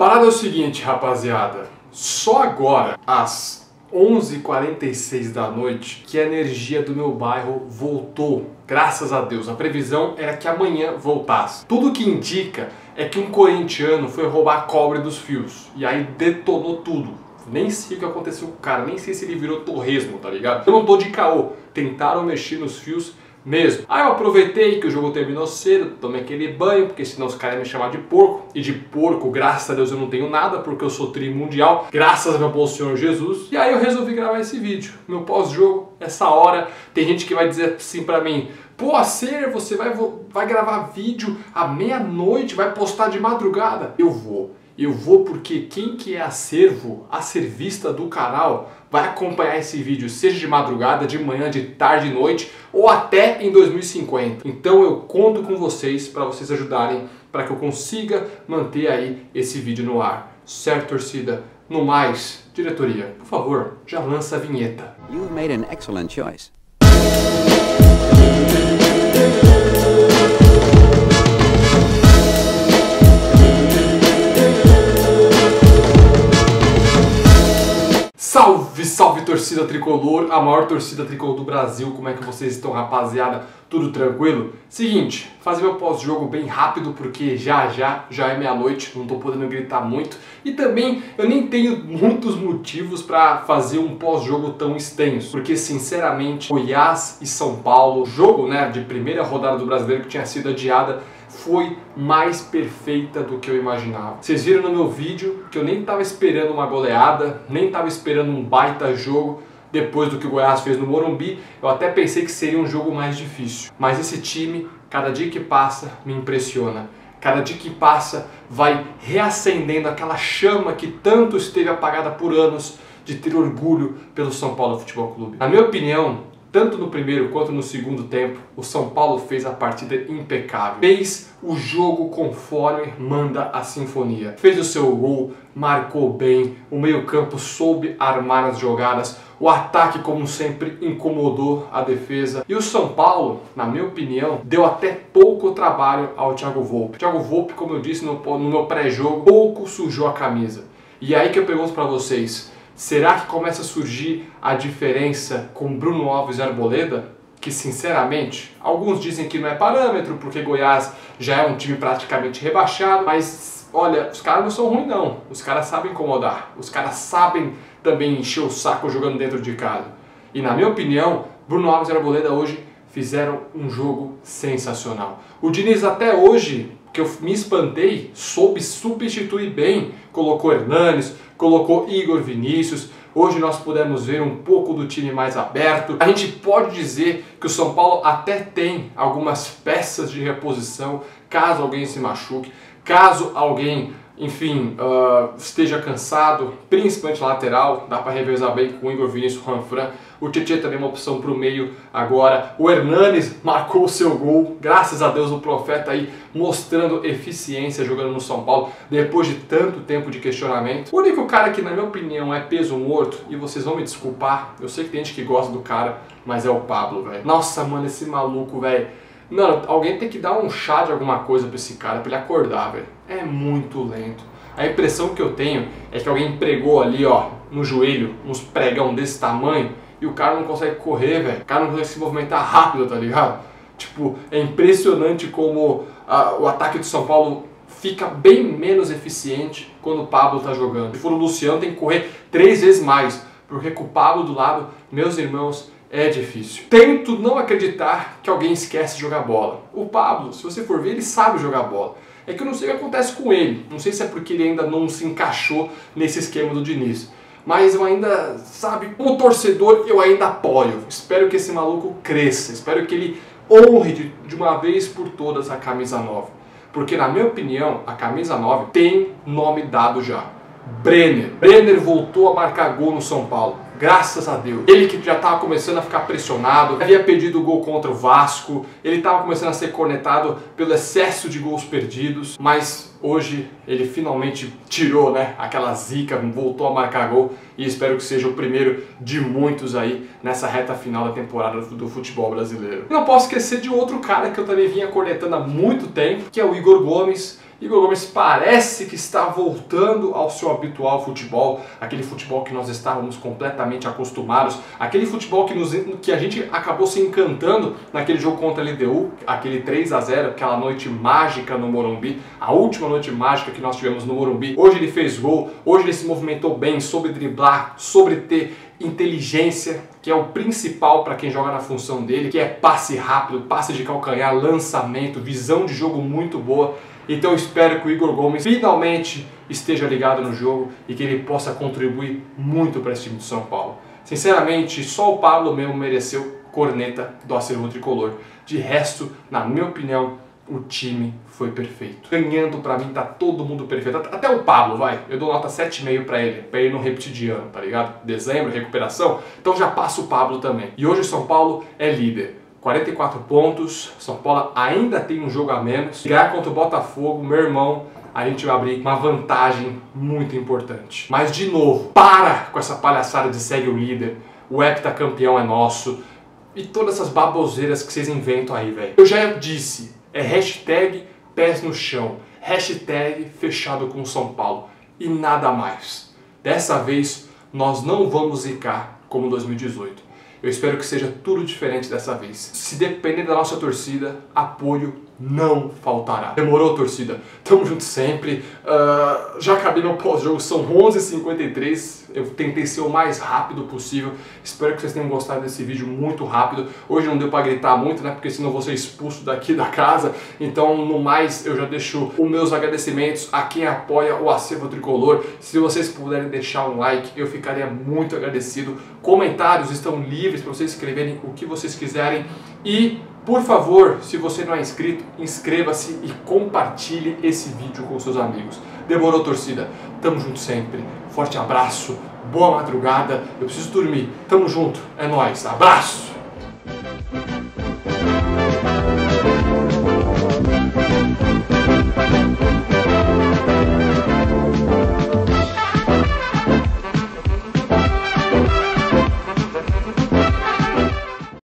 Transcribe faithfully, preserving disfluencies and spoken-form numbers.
parada é o seguinte, rapaziada. Só agora, às onze e quarenta e seis da noite, que a energia do meu bairro voltou. Graças a Deus. A previsão era que amanhã voltasse. Tudo que indica é que um corintiano foi roubar a cobre dos fios. E aí detonou tudo. Nem sei o que aconteceu com o cara, nem sei se ele virou torresmo, tá ligado? Eu não tô de caô. Tentaram mexer nos fios mesmo. Aí eu aproveitei que o jogo terminou cedo, tomei aquele banho, porque senão os caras iam me chamar de porco. E de porco, graças a Deus, eu não tenho nada, porque eu sou tri mundial, graças ao meu bom Senhor Jesus. E aí eu resolvi gravar esse vídeo. Meu pós-jogo, essa hora, tem gente que vai dizer assim pra mim: pô, Acer, você vai, vai gravar vídeo à meia-noite, vai postar de madrugada? Eu vou. Eu vou porque quem que é acervo, acervista do canal, vai acompanhar esse vídeo, seja de madrugada, de manhã, de tarde, de noite, ou até em dois mil e cinquenta. Então eu conto com vocês para vocês ajudarem, para que eu consiga manter aí esse vídeo no ar. Certo, torcida? No mais, diretoria, por favor, já lança a vinheta. You've made an excellent choice. Salve, salve torcida tricolor, a maior torcida tricolor do Brasil. Como é que vocês estão, rapaziada? Tudo tranquilo? Seguinte, fazer meu pós-jogo bem rápido porque já já já é meia-noite, não tô podendo gritar muito. E também eu nem tenho muitos motivos para fazer um pós-jogo tão extenso, porque sinceramente Goiás e São Paulo, jogo, né, de primeira rodada do Brasileiro que tinha sido adiada, foi mais perfeita do que eu imaginava. Vocês viram no meu vídeo que eu nem estava esperando uma goleada, nem estava esperando um baita jogo. Depois do que o Goiás fez no Morumbi, eu até pensei que seria um jogo mais difícil. Mas esse time, cada dia que passa, me impressiona. Cada dia que passa, vai reacendendo aquela chama que tanto esteve apagada por anos de ter orgulho pelo São Paulo Futebol Clube. Na minha opinião, tanto no primeiro quanto no segundo tempo, o São Paulo fez a partida impecável. Fez o jogo conforme manda a sinfonia. Fez o seu gol, marcou bem, o meio-campo soube armar as jogadas, o ataque, como sempre, incomodou a defesa. E o São Paulo, na minha opinião, deu até pouco trabalho ao Thiago Volpi. O Thiago Volpi, como eu disse no, no meu pré-jogo, pouco sujou a camisa. E aí que eu pergunto pra vocês: será que começa a surgir a diferença com Bruno Alves e Arboleda? Que sinceramente, alguns dizem que não é parâmetro, porque Goiás já é um time praticamente rebaixado, mas olha, os caras não são ruins não, os caras sabem incomodar, os caras sabem também encher o saco jogando dentro de casa. E na minha opinião, Bruno Alves e Arboleda hoje fizeram um jogo sensacional. O Diniz até hoje, que eu me espantei, soube substituir bem, colocou Hernanes, colocou Igor Vinícius. Hoje nós pudemos ver um pouco do time mais aberto. A gente pode dizer que o São Paulo até tem algumas peças de reposição, caso alguém se machuque, caso alguém, enfim, uh, esteja cansado, principalmente lateral, dá para revezar bem com o Igor Vinícius e o Juanfran. O Tietê também é uma opção para o meio agora. O Hernanes marcou o seu gol, graças a Deus, o Profeta aí mostrando eficiência jogando no São Paulo, depois de tanto tempo de questionamento. O único cara que, na minha opinião, é peso morto, e vocês vão me desculpar, eu sei que tem gente que gosta do cara, mas é o Pablo, velho. Nossa, mano, esse maluco, velho. Não, alguém tem que dar um chá de alguma coisa pra esse cara, pra ele acordar, velho. É muito lento. A impressão que eu tenho é que alguém pregou ali, ó, no joelho, uns pregão desse tamanho, e o cara não consegue correr, velho. O cara não consegue se movimentar rápido, tá ligado? Tipo, é impressionante como a, o ataque do São Paulo fica bem menos eficiente quando o Pablo tá jogando. Se for o Luciano, tem que correr três vezes mais, porque com o Pablo do lado, meus irmãos, é difícil. Tento não acreditar que alguém esquece de jogar bola. O Pablo, se você for ver, ele sabe jogar bola. É que eu não sei o que acontece com ele. Não sei se é porque ele ainda não se encaixou nesse esquema do Diniz. Mas eu ainda, sabe, como torcedor, eu ainda apoio. Espero que esse maluco cresça. Espero que ele honre de, de uma vez por todas a camisa nove. Porque, na minha opinião, a camisa nove tem nome dado já. Brenner. Brenner voltou a marcar gol no São Paulo. Graças a Deus. Ele que já estava começando a ficar pressionado, havia pedido gol contra o Vasco, ele estava começando a ser cornetado pelo excesso de gols perdidos, mas hoje ele finalmente tirou, né, aquela zica, voltou a marcar gol e espero que seja o primeiro de muitos aí nessa reta final da temporada do futebol brasileiro. E não posso esquecer de outro cara que eu também vinha cornetando há muito tempo, que é o Igor Gomes. Igor Gomes parece que está voltando ao seu habitual futebol, aquele futebol que nós estávamos completamente acostumados, aquele futebol que, nos, que a gente acabou se encantando naquele jogo contra a L D U, aquele três a zero, aquela noite mágica no Morumbi, a última noite mágica que nós tivemos no Morumbi. Hoje ele fez gol, hoje ele se movimentou bem, soube driblar, sobre ter inteligência, que é o principal para quem joga na função dele, que é passe rápido, passe de calcanhar, lançamento, visão de jogo muito boa. Então eu espero que o Igor Gomes finalmente esteja ligado no jogo e que ele possa contribuir muito para esse time de São Paulo. Sinceramente, só o Pablo mesmo mereceu corneta do acervo tricolor. De resto, na minha opinião, o time foi perfeito. Ganhando pra mim tá todo mundo perfeito. Até o Pablo, vai. Eu dou nota sete vírgula cinco pra ele. Pra ele não repetir de ano, tá ligado? Dezembro, recuperação. Então já passa o Pablo também. E hoje o São Paulo é líder. quarenta e quatro pontos. São Paulo ainda tem um jogo a menos. Ganhar contra o Botafogo, meu irmão, a gente vai abrir uma vantagem muito importante. Mas de novo, para com essa palhaçada de segue o líder. O heptacampeão é nosso. E todas essas baboseiras que vocês inventam aí, velho. Eu já disse. É hashtag pés no chão, hashtag fechado com São Paulo e nada mais. Dessa vez nós não vamos zicar como dois mil e dezoito. Eu espero que seja tudo diferente dessa vez. Se depender da nossa torcida, apoio não faltará. Demorou, torcida? Tamo junto sempre. Uh, já acabei meu pós-jogo, são onze e cinquenta e três. Eu tentei ser o mais rápido possível. Espero que vocês tenham gostado desse vídeo muito rápido. Hoje não deu pra gritar muito, né? Porque senão eu vou ser expulso daqui da casa. Então, no mais, eu já deixo os meus agradecimentos a quem apoia o Acervo Tricolor. Se vocês puderem deixar um like, eu ficaria muito agradecido. Comentários estão livres para vocês escreverem o que vocês quiserem. E, por favor, se você não é inscrito, inscreva-se e compartilhe esse vídeo com seus amigos. Demorou, torcida? Tamo junto sempre. Forte abraço, boa madrugada. Eu preciso dormir. Tamo junto. É nóis. Abraço!